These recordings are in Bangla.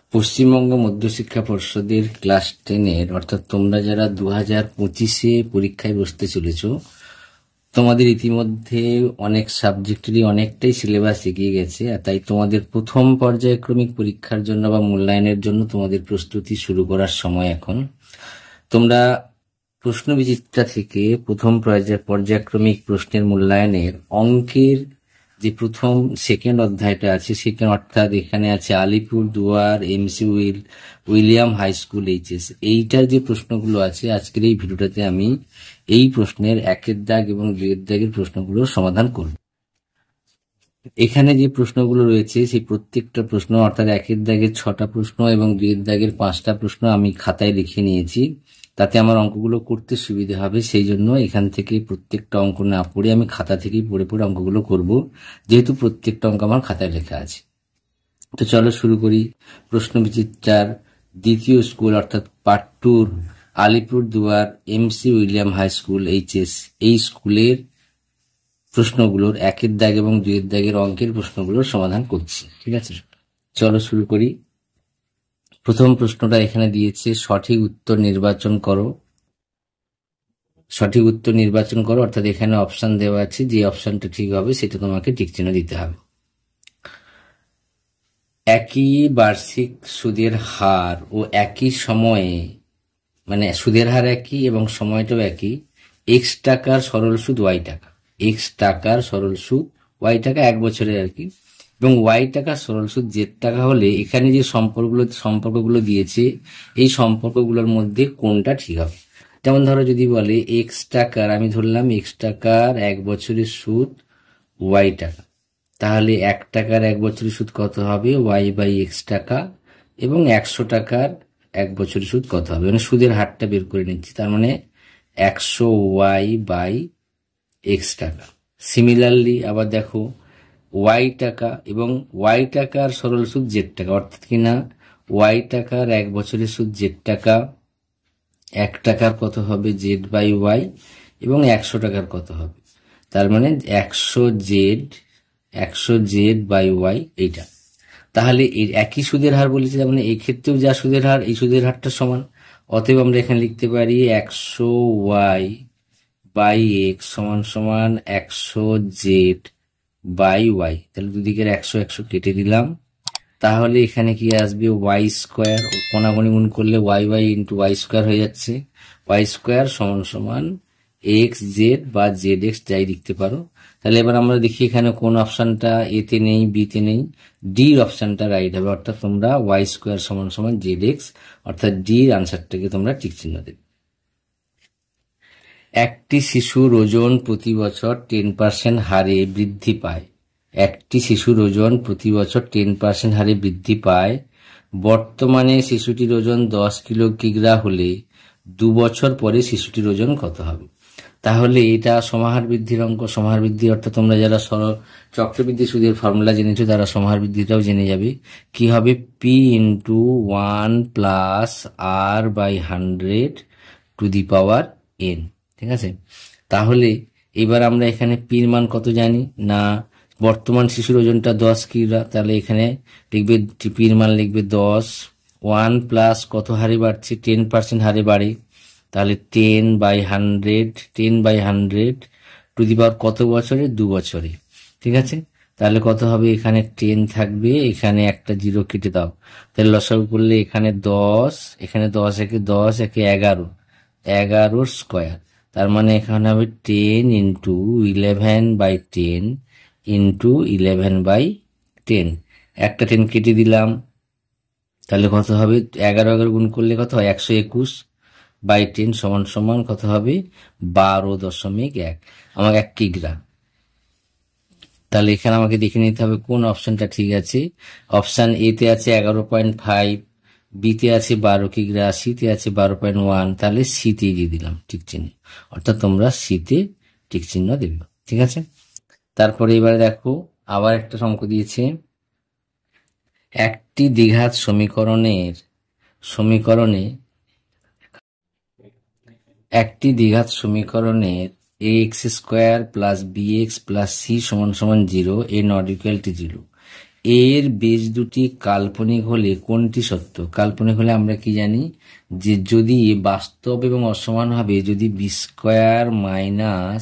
পশ্চিমবঙ্গ মধ্যশিক্ষা পর্ষদের ক্লাস 10-এর অর্থাৎ তোমরা যারা 2025-এ পরীক্ষায় বসতে চলেছ, তোমাদের ইতিমধ্যে অনেক সাবজেক্টেরই অনেকটাই সিলেবাস এগিয়ে গেছে। তাই তোমাদের প্রথম পর্যায়ক্রমিক পরীক্ষার জন্য বা মূল্যায়নের জন্য তোমাদের প্রস্তুতি শুরু করার সময় এখন। তোমরা প্রশ্নবিচিত্রা থেকে প্রথম পর্যায়ক্রমিক প্রশ্নের মূল্যায়নের অঙ্কের যে প্রথম সেকেন্ড অধ্যায়টা আছে, সেখানে অর্থাৎ এখানে আছে Alipurduar MC William high school HS, এইটার যে প্রশ্নগুলো আছে আজকের এই ভিডিওটাতে আমি এই প্রশ্নের 1-এর দাগ এবং 2-এর দাগের প্রশ্নগুলোর সমাধান করব। এখানে যে প্রশ্নগুলো রয়েছে সেই প্রত্যেকটা প্রশ্ন অর্থাৎ 1-এর দাগের 6টা প্রশ্ন এবং 2-এর দাগের 5টা প্রশ্ন আমি খাতায় লিখে নিয়েছি, তাতে আমার অঙ্কগুলো করতে সুবিধা হবে। সেই জন্য এখান থেকে প্রত্যেকটা অঙ্ক না পড়ে আমি খাতা থেকেই পড়ে পড়ে অঙ্কগুলো করব, যেহেতু প্রত্যেকটা অঙ্ক আমার খাতায় লেখা আছে। তো চলো শুরু করি। প্রশ্ন বিচিত্রার দ্বিতীয় স্কুল অর্থাৎ part 2 Alipurduar MC William high school HS, এই স্কুলের প্রশ্নগুলোর 1-এর দাগ এবং 2-এর দাগের অঙ্কের প্রশ্নগুলোর সমাধান করছি। ঠিক আছে, চলো শুরু করি। প্রথম প্রশ্নটা এখানে দিয়েছে, সঠিক উত্তর নির্বাচন করো। সঠিক উত্তর নির্বাচন করো অর্থাৎ এখানে অপশন দেওয়া আছে, যে অপশনটা ঠিক হবে সেটা তোমাকে টিক চিহ্ন দিতে হবে। একই বার্ষিক সুদের হার ও একই সময়ে, মানে সুদের হার একই এবং সময়টাও একই, এক্স টাকার সরল সুদ ওয়াই টাকা, এক্স টাকার সরল সুদ ওয়াই টাকা 1 বছরের আর কি, এবং ওয়াই টাকার সরল সুদ জেড টাকা হলে এখানে যে সম্পর্কগুলো দিয়েছে এই সম্পর্কগুলোর মধ্যে কোনটা ঠিক হবে। যেমন ধরো যদি বলে এক্স টাকার, আমি ধরলাম এক্স টাকার 1 বছরের সুদ ওয়াই টাকা, তাহলে 1 টাকার 1 বছরের সুদ কত হবে, ওয়াই বাই এক্স টাকা, এবং 100 টাকার 1 বছরের সুদ কত হবে, মানে সুদের হারটা বের করে নিচ্ছি, তার মানে 100 ওয়াই বাই এক্স টাকা। সিমিলারলি আবার দেখো ওয়াই টাকা এবং ওয়াই টাকার সরল সুদ জেড টাকা, অর্থাৎ কিনা ওয়াই টাকার 1 বছরের সুদ জেড টাকা, 1 টাকার কত হবে জেড বাই ওয়াই, এবং 100 টাকার কত হবে, তার মানে 100 জেড বাই ওয়াই এইটা। তাহলে এর একই সুদের হার বলেছে, তার মানে এই ক্ষেত্রেও যা সুদের হার এই সুদের হারটা সমান। অতএব আমরা এখানে লিখতে পারি 100 ওয়াই বাই এক্স সমান সমান 100 জেড বাই ওয়াই। তাহলে দুদিকের 100 কেটে দিলাম, তাহলে এখানে কি আসবে ওয়াই স্কোয়ার, কোনাগুনি গুণ করলে y y into y square হয়ে যাচ্ছে, ওয়াই স্কোয়ার সমান সমান এক্স জেড বা জেড এক্স যাই লিখতে পারো। তাহলে এবার আমরা দেখি এখানে কোন অপশনটা এতে নেই, বিতে নেই, ডির অপশনটা রাইট হবে, অর্থাৎ তোমরা ওয়াই স্কোয়ার সমান সমান জেড এক্স অর্থাৎ ডির আনসারটাকে তোমরা টিক চিহ্ন দেবে। একটি শিশুর ওজন প্রতি বছর 10% হারে বৃদ্ধি পায়। একটি শিশুর ওজন প্রতি বছর 10% হারে বৃদ্ধি পায়। বর্তমানে শিশুটির ওজন 10 কিলোগ্রাম হলে 2 বছর পরে শিশুটির ওজন কত হবে। তাহলে এটা সমাহার বৃদ্ধির অঙ্ক। সমাহার বৃদ্ধি অর্থাৎ তোমরা যারা চক্রবৃদ্ধি সুদের ফর্মুলা জেনেছো তারা সমাহার বৃদ্ধিটাও জেনে যাবে। কি হবে, p into 1 plus r by 100 to the power n. ঠিক আছে, তাহলে এবার আমরা এখানে পির মান কত জানি না, বর্তমান শিশুর ওজনটা 10 কিলোগ্রাম, তাহলে এখানে লিখবে পির মান লিখবে 10, 1 প্লাস কত হারে বাড়ছে 10% হারে বাড়ে, তাহলে 10/100 টু দি পাওয়ার কত বছরে, 2 বছরে। ঠিক আছে, তাহলে কত হবে, এখানে 10 থাকবে, এখানে একটা 0 কেটে দাও, তাহলে লসাগু করলে এখানে 10, এখানে 10 একে 10 একে 11 স্কোয়ার, তার মানে এখানে হবে 10 ইন্টু 11/10 ইন্টু 11/10, একটা 10 কেটে দিলাম, তাহলে কত হবে 11 গুণ করলে কত হয় 121 বাই 10 সমান সমান কত হবে 12.1, আমার 1 কিগ্রা। তাহলে এখানে আমাকে দেখে নিতে হবে কোন অপশনটা ঠিক আছে। অপশন এ তে আছে 11.5, বিতে আছে 12 কিগ্রা, সিতে আছে 12.1, তাহলে সিতে দিয়ে দিলাম ঠিক চিহ্ন, অর্থাৎ তোমরা সিতে ঠিক চিহ্ন দেবে। ঠিক আছে, তারপরে এবারে দেখো আবার একটা অঙ্ক দিয়েছে, একটি দ্বিঘাত সমীকরণের ax square plus bx plus c সমান সমান 0 এ নট ইকুয়াল টু 0, এর বেজ দুটি কাল্পনিক হলে কোনটি সত্য? কাল্পনিক হলে আমরা কি জানি যে যদি বাস্তব এবং অসমান হবে, যদি b square minus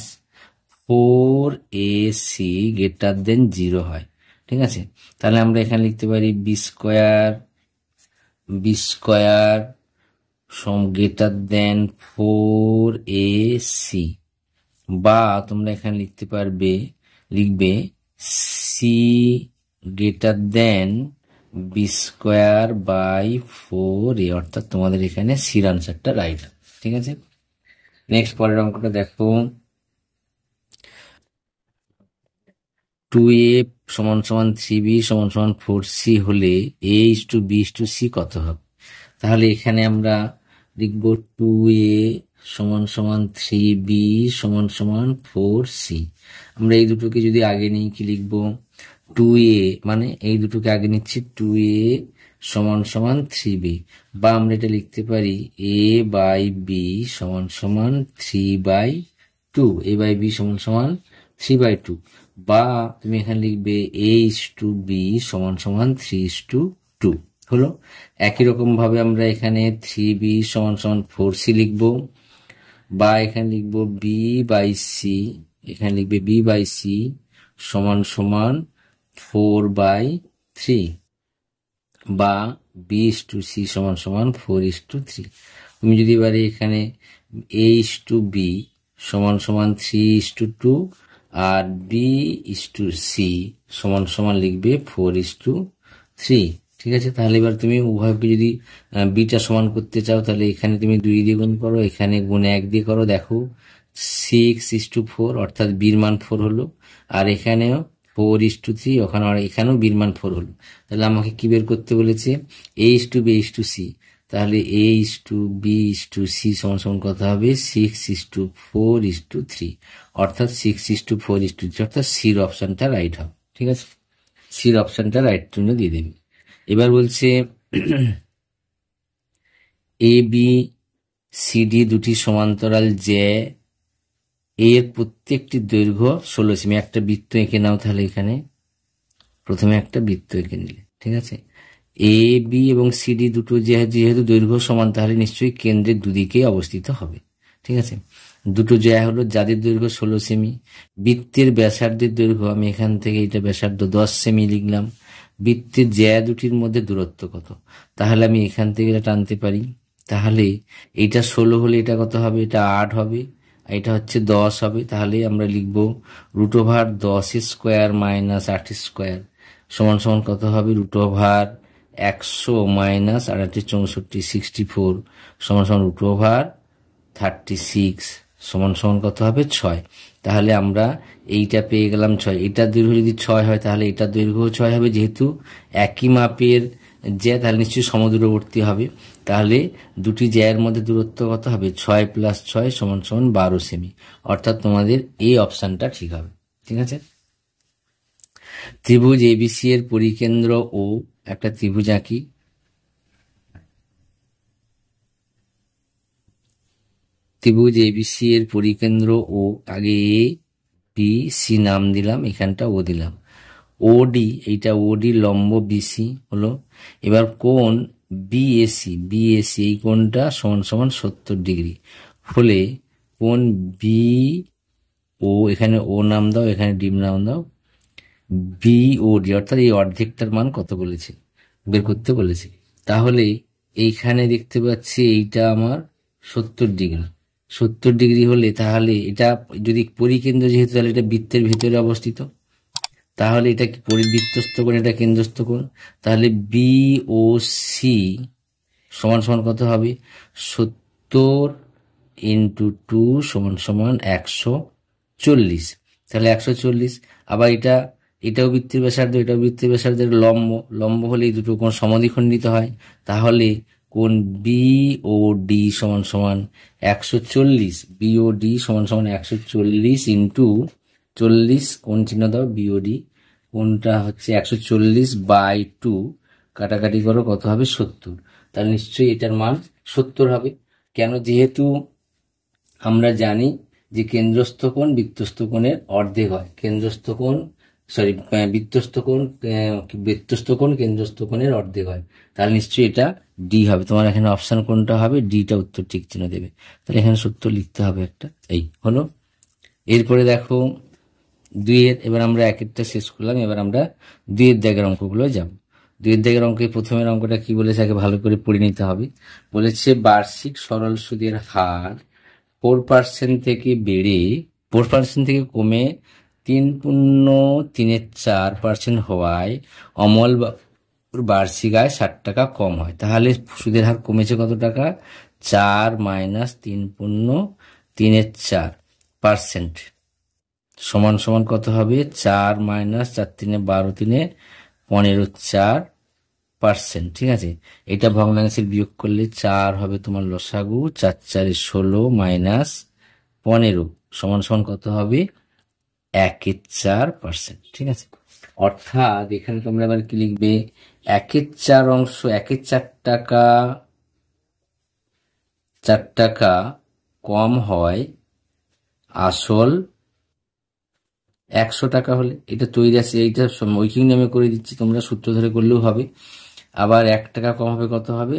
4ac greater than 0 হয়, ঠিক আছে, তাহলে আমরা এখানে লিখতে পারি B square greater than 4ac, বা তোমরা এখানে লিখবে c greater than b square by 4a, অর্থাৎ তোমাদের এখানে সির আনসারটা রাইট। ঠিক আছে, নেক্সট পরের অঙ্কটা দেখো। 2a সমান সমান 3b সমান সমান 4c হলে a:b:c কত হবে? তাহলে এখানে আমরা লিখব 2a সমান সমান 3b সমান সমান 4c। আমরা এই দুটোকে যদি আগে নিই কি লিখব? 2a মানে এই দুটোকে আগে নিচ্ছি, 2a সমান সমান 3b, বা আমরা এটা লিখতে পারি a/b সমান সমান 3/2, a/b সমান সমান 3/2, বা তুমি এখানে লিখবে a:b সমান সমান 3:2 হলো। একই রকম ভাবে আমরা এখানে 3b সমান সমান 4c লিখব, বা এখানে লিখব b/c, এখানে লিখবে b/c সমান সমান 4/3, বা b:c সমান সমান 4:3। তুমি যদি এবারে এখানে a:b সমান সমান 3:2 আর b:c সমান সমান লিখবে 4:3। ঠিক আছে, তাহলে এবার তুমি উভয়কে যদি বিটা সমান করতে চাও তাহলে এখানে তুমি 2 দিয়ে গুণ করো, এখানে গুণ 1 দিয়ে করো, দেখো 6:4 অর্থাৎ বির মান 4 হলো, আর এখানেও 4:3, ওখানে এখানেও বির মান 4 হলো। তাহলে আমাকে কি বের করতে বলেছে? a:b:c, তাহলে a:b:c সমান সমান কত হবে? 6:4:3, অর্থাৎ 6:4:3, অর্থাৎ সির অপশনটা রাইট হবে। ঠিক আছে, সির অপশনটা রাইট জন্য দিয়ে দেবে। এবার বলছে ABCD দুটি সমান্তরাল যে এর প্রত্যেকটি দৈর্ঘ্য 16 সেমি। একটা বৃত্ত এঁকে নাও, তাহলে এখানে প্রথমে একটা বৃত্ত এঁকে নিলে, ঠিক আছে। AB এবং CD দুটো যেহেতু দৈর্ঘ্য সমান, তাহলে নিশ্চয়ই কেন্দ্রের দুদিকেই অবস্থিত হবে। ঠিক আছে, দুটো জ্যা হলো যাদের দৈর্ঘ্য 16 সেমি। বৃত্তের ব্যাসার্ধের দৈর্ঘ্য, আমি এখান থেকে এটা ব্যাসার্ধ 10 সেমি লিখলাম। বৃত্তের জ্যা দুটির মধ্যে দূরত্ব কত? তাহলে আমি এখান থেকে এটা টানতে পারি, তাহলে এইটা 16 হলে এটা কত হবে? এটা 8 হবে, এটা হচ্ছে 10 হবে। তাহলে আমরা লিখব √10² মাইনাস 8 স্কোয়ার সমান সমান কত হবে? √100 মাইনাস 8 64 64 সমান সমান √36 সমান সমান কত হবে? 6। তাহলে আমরা এইটা পেয়ে গেলাম 6। এটার দৈর্ঘ্য যদি 6 হয় তাহলে এটার দৈর্ঘ্য 6 হবে, যেহেতু একই মাপের জ্যা তাহলে নিশ্চয়ই সমদূরবর্তী হবে। তাহলে দুটি জ্যায়ের মধ্যে দূরত্ব কত হবে? 6 + 6 সমান সমান 12 সেমি, অর্থাৎ তোমাদের এই অপশনটা ঠিক হবে। ঠিক আছে, ত্রিভুজ ABC এর পরিকেন্দ্র ও একটা ত্রিভুজ আঁকি। ত্রিভুজ ABC এর পরিকেন্দ্র ও, আগে এ বি সি নাম দিলাম, এখানটা ও দিলাম। OD, এইটা OD লম্ব BC হলো। এবার কোণ BAC, এই কোণটা সমান সমান 70 ডিগ্রি হলে কোণ BO, এখানে ও নাম দাও, এখানে ডি নাম দাও, BOD অর্থাৎ এই অর্ধেকটার মান কত বলেছে? বের করতে বলেছে। তাহলে এইখানে দেখতে পাচ্ছি এইটা আমার 70 ডিগ্রি। 70 ডিগ্রি হলে তাহলে এটা যদি পরিকেন্দ্র যেহেতু, তাহলে এটা বৃত্তের ভিতরে অবস্থিত, তাহলে এটা কি পরিবৃত্তস্থ কোণ, এটা কেন্দ্রস্থ কোণ। তাহলে BOC সমান সমান কত হবে? 70 × 2 সমান সমান 140। তাহলে 140। আবার এটাও বৃত্তের ব্যাসার্ধ, এটাও বৃত্তের ব্যাসার্ধের লম্ব হলে এই দুটো কোণ সমদ্বিখণ্ডিত হয়। তাহলে কোণ BOD সমান সমান 140, BOD সমান সমান 140 × 40, কোণ চিহ্ন দাও, BOD কোণটা হচ্ছে 140/2, কাটাকাটি করো, কত হবে? 70। তাহলে নিশ্চয়ই এটার মান 70 হবে। কেন? যেহেতু আমরা জানি যে কেন্দ্রস্থ কোণ বৃত্তস্থ কোণের অর্ধেক হয়। কেন্দ্রস্থ কোণ সরি, বৃত্তস্থ কোণ কেন্দ্রস্থ কোণের অর্ধেক হয়, তাহলে নিশ্চয়ই এটা ডি হবে। তোমার এখানে অপশন কোনটা হবে? ডিটা উত্তর ঠিক চিহ্ন দেবে, তাহলে এখানে সূত্র লিখতে হবে একটা। এই হলো। এরপরে দেখো দুইয়ের, এবার আমরা একেরটা শেষ করলাম, এবার আমরা দুইয়ের দাগের অঙ্কগুলো যাব। দুইয়ের দাগের অঙ্কে প্রথমের অঙ্কটা কি বলেছে আগে ভালো করে পড়ে নিতে হবে। বলেছে বার্ষিক সরল সুদের হার 4% থেকে বেড়ে 4% থেকে কমে 3.34% হওয়ায় অমল বার্ষিক আয় 60 টাকা কম হয়। তাহলে সুদের হার কমেছে কত টাকা? 4 মাইনাস 3.34% সমান সমান কত হবে? 4 মাইনাস 4 3 12 3 15.4%। ঠিক আছে, এটা ভগ্নাংশের বিয়োগ করলে 4 হবে তোমার লসাগু, 4 4 16 মাইনাস 15 সমান সমান কত হবে? 1/4%। ঠিক আছে, অর্থাৎ এখানে তোমরা এবার কি লিখবে? 1/4 অংশ 1/4 টাকা 4 টাকা কম হয় আসল 100 টাকা হলে। এটা তৈরি আছে, এইটা মৌখিক নিয়মে করে দিচ্ছি, তোমরা সূত্র ধরে করলেও হবে। আবার 1 টাকা কম হবে কত হবে?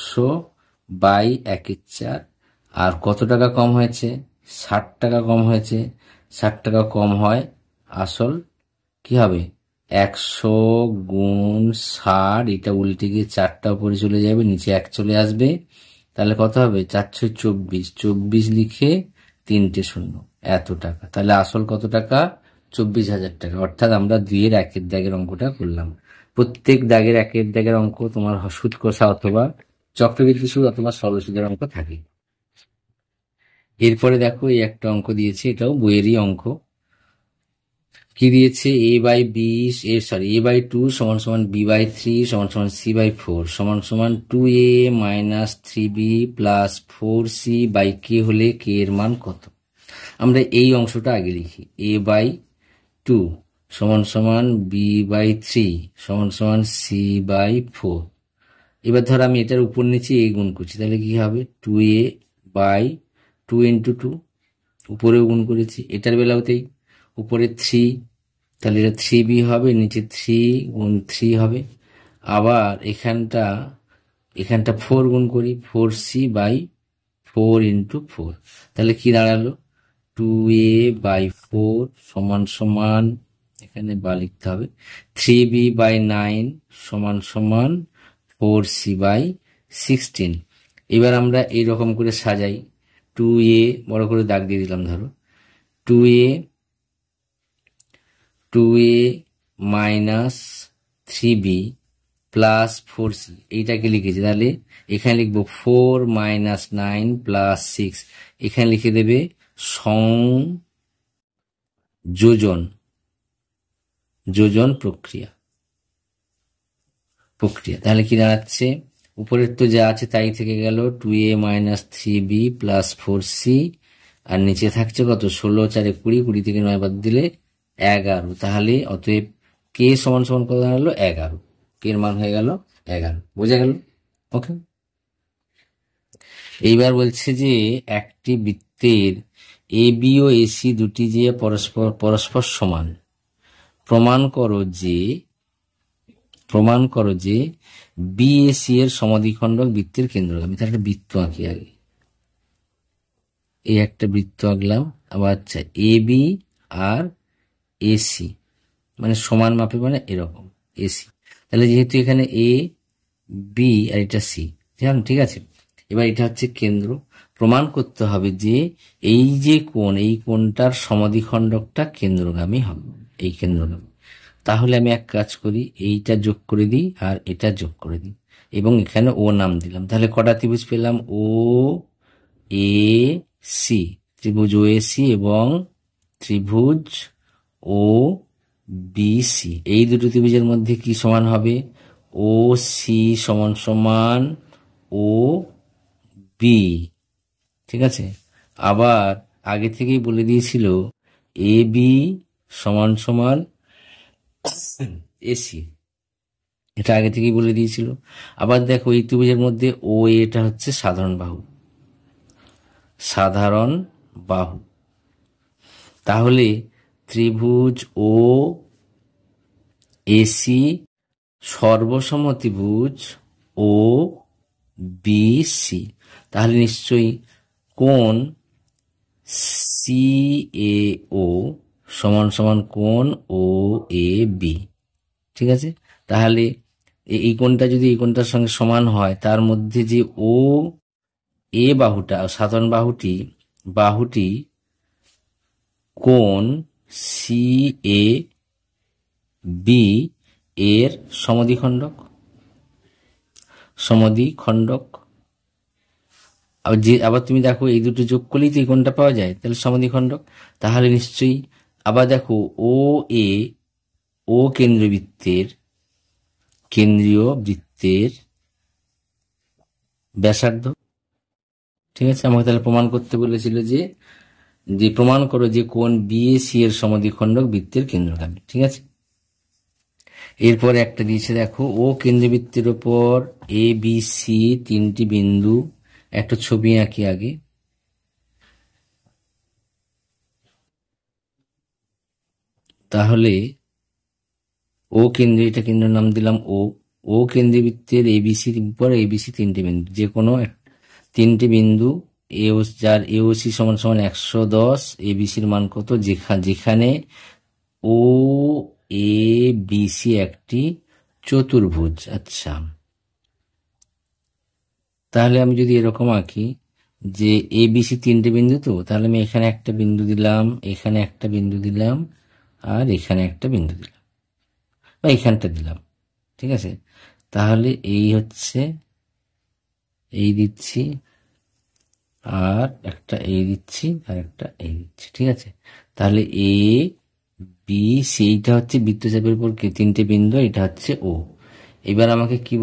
100/1/4। আর কত টাকা কম হয়েছে? 60 টাকা কম হয়েছে। 60 টাকা কম হয় আসল কি হবে? 100 গুণ 60, এটা উল্টে গিয়ে 4টা উপরে চলে যাবে, নিচে 1 চলে আসবে, তাহলে কত হবে? 424, 24 লিখে 3টে শূন্য, এত টাকা। তাহলে আসল কত টাকা? 24,000 টাকা। অর্থাৎ আমরা 2-এর 1-এর দাগের অঙ্কটা করলাম। প্রত্যেক দাগের 1-এর দাগের অঙ্ক তোমার সুদ কষা অথবা চক্রবৃদ্ধি সুদ অথবা সরল সুদের অঙ্ক থাকে। এরপরে দেখো এই একটা অঙ্ক দিয়েছে, এটাও বইয়েরই অঙ্ক। কি দিয়েছে? a/2 সমান সমান b/3 সমান সমান c/4 সমান সমান 2a minus 3b plus 4c/k হলে k এর মান কত? আমরা এই অংশটা আগে লিখি। a/2 সমান সমান b/3 সমান সমান c/4। এবার ধর আমি এটার উপর নিচে a গুণ করছি, তাহলে কি হবে? 2a/2 ইন্টু 2, উপরেও গুণ করেছি, এটার বেলাতেই উপরে 3, তাহলে এটা 3b হবে, নিচে 3 গুণ 3 হবে। আবার এখানটা 4 গুণ করি, 4c/4 ইন্টু 4, তাহলে কি দাঁড়ালো? 2a/4 সমান সমান, এখানে বা লিখতে হবে, 3b/9 সমান সমান 4c/16। এবার আমরা এইরকম করে সাজাই। 2a বড় করে দাগ দিয়ে দিলাম, ধরো 2a minus 3b plus 4c, এইটাকে লিখেছি। তাহলে এখানে লিখবো 4 মাইনাস 9 প্লাস 6, এখানে লিখে দেবে যোজন প্রক্রিয়া। তাহলে কি দাঁড়াচ্ছে? উপরের তো যা আছে তাই থেকে গেল, 2a minus 3b plus 4c, আর নিচে থাকছে কত? 16 4 20, 20 থেকে 9 বাদ দিলে 11। তাহলে অতএব কে সমান সমান কত দাঁড়ালো? 11। কে এর মান হয়ে গেল 11। বোঝা গেল? ওকে। এইবার বলছে যে একটি বৃত্তের এ বি ও এসি দুটি যে পরস্পর সমান, প্রমাণ করো যে বিএসি এর সমাধিখণ্ডক বৃত্তের কেন্দ্রগামী। তাহলে একটা বৃত্ত আঁকি আগে। এই একটা বৃত্ত আঁকলাম। আবার আচ্ছা, এ বি আর এসি মানে সমান মাপে, মানে এরকম এসি। তাহলে যেহেতু এখানে এ বি আর এটা সি, ঠিক আছে। এবার এটা হচ্ছে কেন্দ্র। প্রমাণ করতে হবে যে এই যে কোণ, এই কোণটার সমাধিখণ্ডকটা কেন্দ্রগামী হবে, এই কেন্দ্রগামী। তাহলে আমি এক কাজ করি, এইটা যোগ করে দিই আর এটা যোগ করে দিই, এবং এখানে ও নাম দিলাম। তাহলে কটা ত্রিভুজ পেলাম? ও এ সি, ত্রিভুজ ও এ সি এবং ত্রিভুজ ও বি সি। এই দুটো ত্রিভুজের মধ্যে কি সমান হবে? ও সি সমান সমান ও বি। ঠিক আছে। আবার আগে থেকেই বলে দিয়েছিল এ বি সমান সমান এসি, এটা আগে থেকেই বলে দিয়েছিল। আবার দেখো এই ত্রিভুজের মধ্যে ও এটা হচ্ছে সাধারণ বাহু। তাহলে ত্রিভুজ ও এসি সর্বসমতিভুজ ও বি সি, তাহলে নিশ্চয়ই কোণ সি এ ও সমান সমান কোণ ও এ বি। ঠিক আছে, তাহলে এই কোণটা যদি এই কোণটার সঙ্গে সমান হয়, তার মধ্যে যে ও এ বাহুটা, সাধারণ বাহুটি কোণ সি এ বি এর সমদ্বিখণ্ডক। আবার তুমি দেখো এই দুটো যোগ করলেই তো এই কোণটা পাওয়া যায়, তাহলে সমদ্বিখণ্ডক। তাহলে নিশ্চয়ই আবার দেখো ও কেন্দ্রীয় বৃত্তের ব্যাসার্ধ। ঠিক আছে, আমাকে তাহলে প্রমাণ করতে বলেছিল যে প্রমাণ করো যে কোণ বিএসি এর সমদ্বিখণ্ডক বৃত্তের কেন্দ্রগামী। ঠিক আছে, এরপরে একটা দিয়েছে দেখো, ও কেন্দ্রবৃত্তের ওপর এ বি সি তিনটি বিন্দু, একটা ছবি আঁকি আগে। তাহলে এটা কেন্দ্র নাম দিলাম ও কেন্দ্রবৃত্তের এবিসির উপর এবিসি তিনটি বিন্দু, যে কোনো তিনটি বিন্দু যার এওসি সমান সমান 110, এবিসির মান কত, যেখানে ও এ বিসি একটি চতুর্ভুজ। আচ্ছা, তাহলে আমি যদি এরকম আঁকি যে এবিসি তিনটে বিন্দু, তো তাহলে আমি এখানে একটা বিন্দু দিলাম, এখানে একটা বিন্দু দিলাম, আর এখানে একটা বিন্দু দিলাম, বা এখানটা দিলাম। ঠিক আছে, তাহলে এই হচ্ছে এই দিচ্ছি, আর একটা এই দিচ্ছি, আর একটা এই দিচ্ছি। ঠিক আছে, তাহলে এ বি সি, এইটা হচ্ছে বৃত্তচাপের উপর তিনটে বিন্দু, এটা হচ্ছে ও। এবার আমাকে কি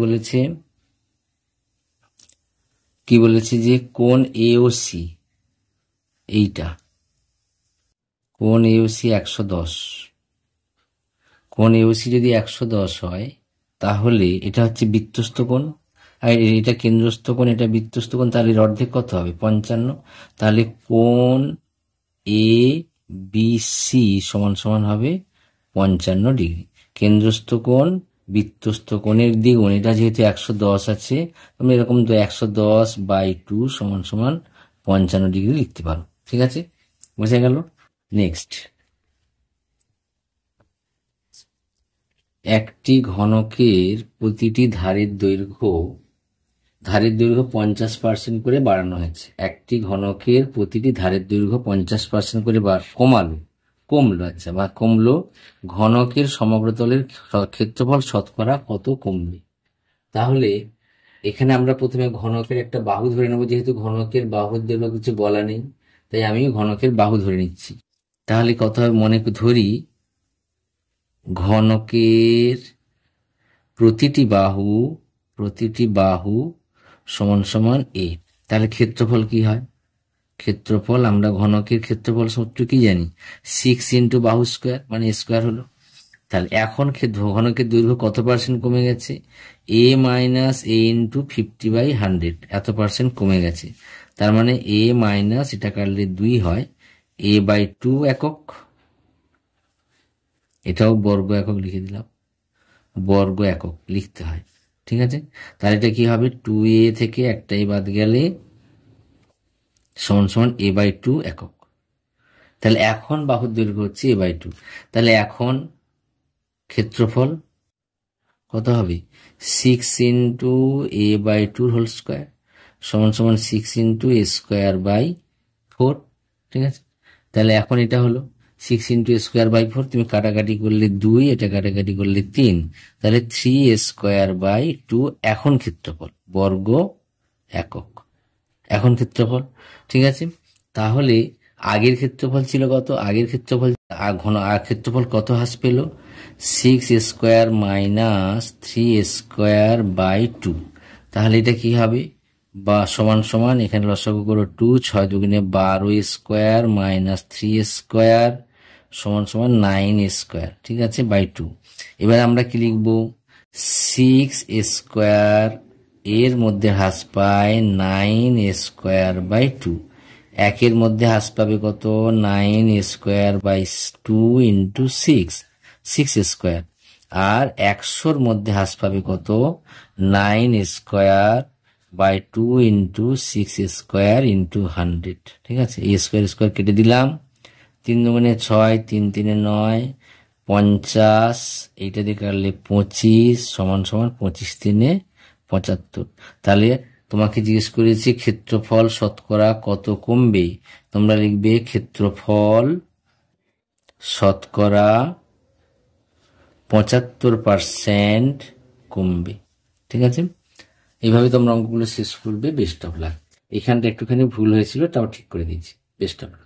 বলেছে যে কোণ এ ও সি, এইটা কোণ এ ও সি 110, কোণ এ ও সি যদি 110 হয়, তাহলে এটা হচ্ছে বৃত্তস্থ কোণ, আর এটা কেন্দ্রস্থ কোণ, এটা বৃত্তস্থ কোণ, তাহলে এর অর্ধেক কত হবে, 55। তাহলে কোণ এ বি সি সমান সমান হবে 55 ডিগ্রি। কেন্দ্রস্থ কোণ বৃত্তস্থ কোণের দ্বিগুণ, এটা যেহেতু 110 আছে, তুমি এরকম 110/2 সমান সমান 55 ডিগ্রি লিখতে পারো। ঠিক আছে, বোঝা গেল। নেক্সট, একটি ঘনকের প্রতিটি ধারের দৈর্ঘ্য 50% করে বাড়ানো হয়েছে। একটি ঘনকের প্রতিটি ধারের দৈর্ঘ্য 50% করে কমলো। ঘনকের সমগ্রতলের ক্ষেত্রফল শতকরা কত কমবে? তাহলে এখানে আমরা প্রথমে ঘনকের একটা বাহু ধরে নেব, যেহেতু ঘনকের বাহুর দৈর্ঘ্য কিছু বলা নেই, তাই আমি ঘনকের বাহু ধরে নিচ্ছি। তাহলে কত হবে, মনে ধরি ঘনকের প্রতিটি বাহু সমান সমান এ। তাহলে ক্ষেত্রফল কি হয়? ক্ষেত্রফল, আমরা ঘনকের ক্ষেত্রফল সূত্র কি জানি, 6 ইন্টু বাহু স্কোয়ার, মানে স্কোয়ার হলো। তাহলে এখন ঘনকের দৈর্ঘ্য কত পার্সেন্ট কমে গেছে, এ মাইনাস এ ইন্টু 50/100, এত পার্সেন্ট কমে গেছে। তার মানে এ মাইনাস, এটা কাটলে 2 হয়, a/2 একক, এটাও বর্গ একক লিখে দিলাম, বর্গ একক লিখতে হয়। ঠিক আছে, তাহলে এটা কি হবে, 2a থেকে একটাই বাদ গেলে সমান সমান a/2 একক। তাহলে এখন বাহুর দৈর্ঘ্য হচ্ছে a/2, তাহলে এখন ক্ষেত্রফল কত হবে, 6 ইন্টু a/2 হোল স্কোয়ার সমান সমান 6 ইন্টু a²/4। ঠিক আছে, তাহলে এখন এটা হলো 6 ইন্টু a²/4, তুমি কাটাকাটি করলে 2, এটা কাটাকাটি করলে 3, তাহলে 3a²/2 এখন ক্ষেত্রফল, বর্গ একক, এখন ক্ষেত্রফল। ঠিক আছে, তাহলে আগের ক্ষেত্রফল ছিল কত, আগের ক্ষেত্রফল কত হ্রাস পেল, 6a² মাইনাস 3a²/2। তাহলে এটা কি হবে, বা সমান সমান, এখানে লসাগু করো 2, 6 দুগুণে 12a² মাইনাস 3a² সমান সমান 9a²। ঠিক আছে, /2। এবার আমরা কি লিখব, 6a² এর মধ্যে হ্রাস পায় 9a²/2, একের মধ্যে হ্রাস পাবে কত, 9a²/2 ইন্টু 6a², আর 100-র মধ্যে হ্রাস পাবে কত, 9 square by 2 into 6 square into 100। ঠিক আছে, এই স্কোয়ার স্কোয়ার কেটে দিলাম, 3 দুগুণে 6, 3 3-এ 9, 50, এইটা দিয়ে কাটলে 25 সমান সমান 25 3-এ 75। তাহলে তোমাকে জিজ্ঞেস করেছি ক্ষেত্রফল শতকরা কত কমবে, তোমরা লিখবে ক্ষেত্রফল শতকরা 75% কমবে। ঠিক আছে, এইভাবে তোমরা অঙ্কগুলো শেষ করবে। Best of luck. এখানটা একটুখানি ভুল হয়েছিল, তাও ঠিক করে দিয়েছি। Best of lakh.